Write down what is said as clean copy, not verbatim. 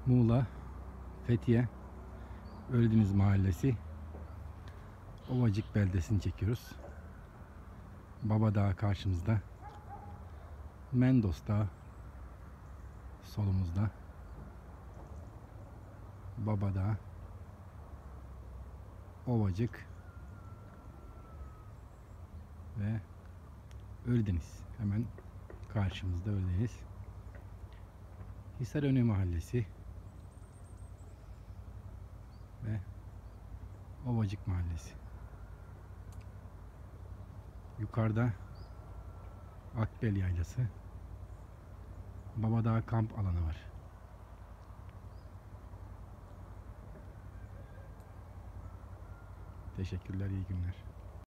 Muğla, Fethiye, Ölüdeniz Mahallesi, Ovacık beldesini çekiyoruz. Baba Dağı karşımızda. Mendos Dağı solumuzda. Baba Dağı, Ovacık ve Ölüdeniz. Hemen karşımızda Ölüdeniz. Hisarönü Mahallesi ve Ovacık Mahallesi. Yukarıda Akbel Yaylası, Babadağ kamp alanı var. Teşekkürler, iyi günler.